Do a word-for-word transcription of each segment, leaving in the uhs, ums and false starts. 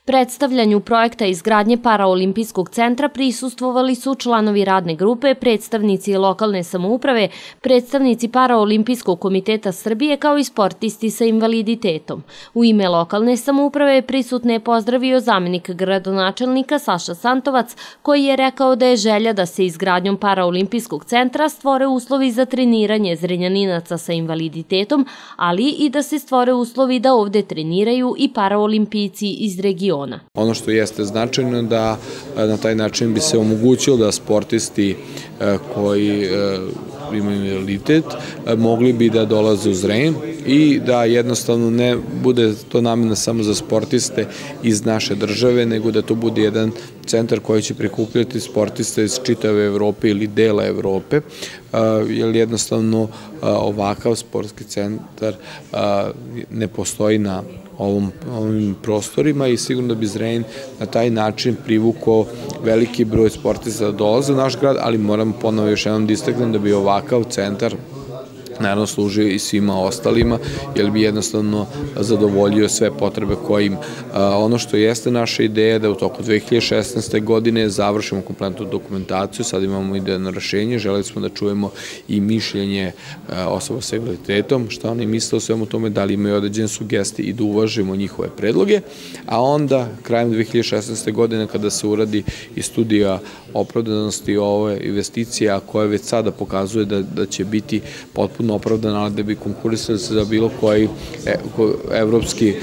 Predstavljanju projekta izgradnje paraolimpijskog centra prisustvovali su članovi radne grupe, predstavnici lokalne samouprave, predstavnici Paraolimpijskog komiteta Srbije kao i sportisti sa invaliditetom. U ime lokalne samouprave prisutne je pozdravio zamenik gradonačelnika Saša Santovac, koji je rekao da je želja da se izgradnjom Paraolimpijskog centra stvore uslovi za treniranje Zrenjaninaca sa invaliditetom, ali i da se stvore uslovi da ovde treniraju i paraolimpijci iz regiona. Ono što jeste značajno da na taj način bi se omogućilo da sportisti koji imaju invaliditet mogli bi da dolaze u Zrenjanin i da jednostavno ne bude to namena samo za sportiste iz naše države, nego da to bude jedan centar koji će prikupljati sportiste iz čitave Evrope ili dela Evrope, jer jednostavno ovakav sportski centar ne postoji na ovim prostorima i sigurno da bi Zrenjanin na taj način privukao veliki broj sportista da dolaze u naš grad, ali moram ponovo još jednom da istaknem da bi ovakav centar naravno služio i svima ostalima, jer bi jednostavno zadovoljio sve potrebe koje im. Ono što jeste naša ideja da u toku dve hiljade šesnaeste. godine završimo kompletnu dokumentaciju, sad imamo idejno rešenje, želeli smo da čujemo i mišljenje osoba sa invaliditetom, šta oni misle o svemu tome, da li imaju određene sugestije i da uvažimo njihove predloge, a onda krajem dve hiljade šesnaeste. godine kada se uradi i studija opravdanosti ove investicije, a koja već sada pokazuje da će biti potpuno opravdan, ali da bi konkurisali se za bilo koji evropski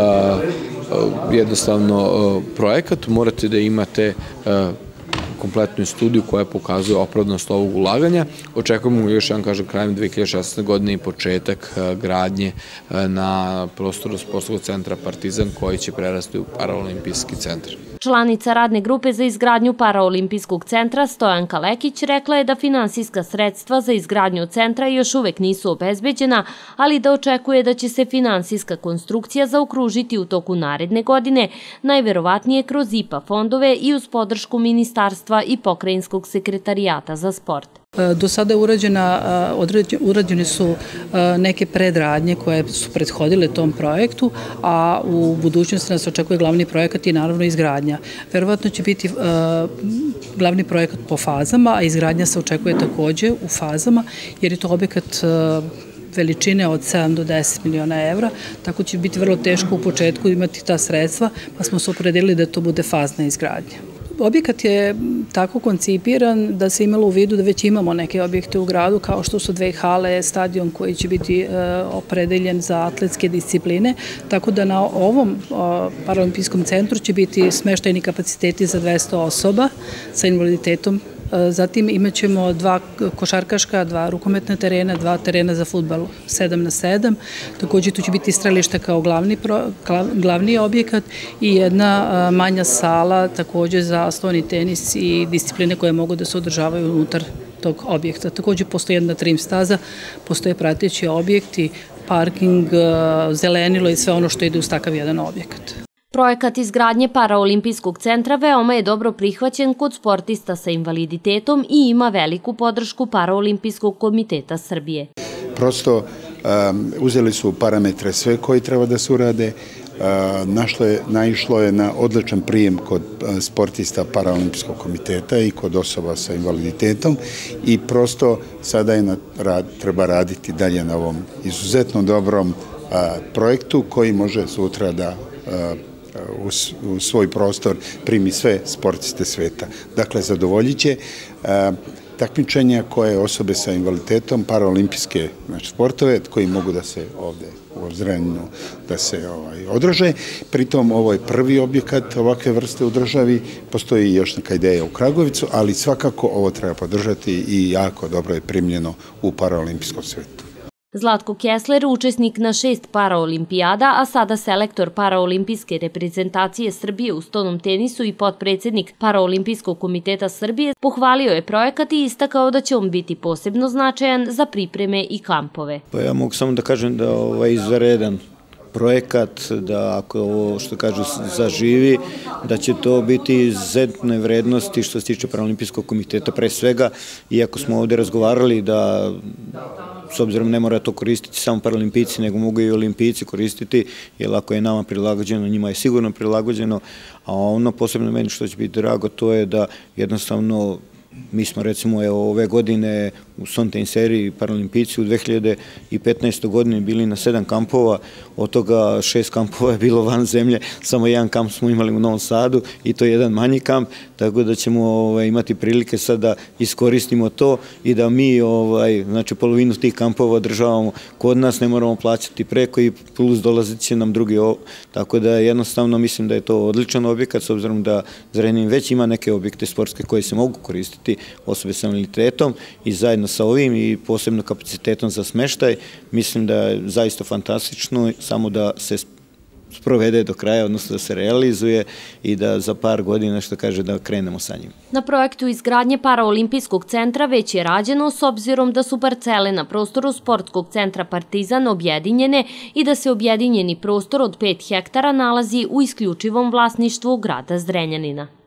jednostavno projekat, morate da imate kompletnu studiju koja pokazuje opravdanost ovog ulaganja. Očekujemo još jedan, kažem, krajem dve hiljade šesnaeste. godine i početak gradnje na prostoru sportskog centra Partizan koji će prerasti u Paraolimpijski centar. Članica radne grupe za izgradnju Paraolimpijskog centra Stojanka Lekić rekla je da finansijska sredstva za izgradnju centra još uvek nisu obezbeđena, ali da očekuje da će se finansijska konstrukcija zaokružiti u toku naredne godine, najverovatnije kroz I P A fondove i uz podršku Ministarstva i Pokrajinskog sekretarijata za sport. Do sada urađene su neke predradnje koje su prethodile tom projektu, a u budućnosti nas očekuje glavni projekat i naravno izgradnja. Verovatno će biti glavni projekat po fazama, a izgradnja se očekuje takođe u fazama, jer je to objekat veličine od sedam do deset miliona evra, tako će biti vrlo teško u početku imati ta sredstva, pa smo se opredelili da to bude fazna izgradnja. Objekat je tako koncipiran da se imalo u vidu da već imamo neke objekte u gradu, kao što su dve hale, stadion koji će biti opredeljen za atletske discipline, tako da na ovom Paraolimpijskom centru će biti smeštajni kapaciteti za dvesta osoba sa invaliditetom. Zatim imat ćemo dva košarkaška, dva rukometna terena, dva terena za fudbal sedam na sedam. Takođe tu će biti istrališta kao glavni objekat i jedna manja sala takođe za stoni tenis i discipline koje mogu da se održavaju unutar tog objekta. Takođe postoji jedna trim staza, postoje prateći objekti, parking, zelenilo i sve ono što ide uz takav jedan objekat. Projekat izgradnje Paraolimpijskog centra veoma je dobro prihvaćen kod sportista sa invaliditetom i ima veliku podršku Paraolimpijskog komiteta Srbije. Prosto uzeli su parametre sve koji treba da se urade, naišlo je na odličan prijem kod sportista Paraolimpijskog komiteta i kod osoba sa invaliditetom i prosto sada treba raditi dalje na ovom izuzetno dobrom projektu koji može sutra da u svoj prostor primi sve sportiste sveta. Dakle, zadovoljit će takmičenja koje osobe sa invaliditetom, paraolimpijske sportove koji mogu da se ovde u Zrenjaninu da se održe. Pritom ovo je prvi objekat ovakve vrste u državi, postoji još neka ideja u Kragujevcu, ali svakako ovo treba podržati i jako dobro je primljeno u paraolimpijskom svetu. Zlatko Kessler, učesnik na šest paraolimpijada, a sada selektor paraolimpijske reprezentacije Srbije u stonom tenisu i potpredsednik Paraolimpijskog komiteta Srbije, pohvalio je projekat i istakao da će on biti posebno značajan za pripreme i kampove. Pa ja mogu samo da kažem da je ovaj izvanredan projekat, da ako ovo što kažu zaživi, da će to biti izuzetne vrednosti što se tiče Paraolimpijskog komiteta pre svega, iako smo ovde razgovarali da s obzirom ne mora to koristiti samo paralimpijci, nego mogu i olimpijci koristiti, jer ako je nama prilagođeno, njima je sigurno prilagođeno, a ono posebno meni što će biti drago, to je da jednostavno mi smo recimo evo, ove godine u Sontein seriji paralimpijci u dve hiljade petnaestoj godini bili na sedam kampova, od toga šest kampova je bilo van zemlje, samo jedan kamp smo imali u Novom Sadu i to je jedan manji kamp, tako da ćemo ovaj, imati prilike sad da iskoristimo to i da mi ovaj, znači, polovinu tih kampova održavamo kod nas, ne moramo plaćati preko i plus dolazit će nam drugi, tako da jednostavno mislim da je to odličan objekat s obzirom da Zrenjanin već ima neke objekte sportske koje se mogu koristiti osobe sa invaliditetom i zajedno sa ovim i posebno kapacitetom za smeštaj, mislim da je zaista fantastično, samo da se sprovede do kraja, odnosno da se realizuje i da za par godina, što kaže, da krenemo sa njim. Na projektu izgradnje paraolimpijskog centra već je rađeno s obzirom da su parcele na prostoru sportskog centra Partizan objedinjene i da se objedinjeni prostor od pet hektara nalazi u isključivom vlasništvu grada Zrenjanina.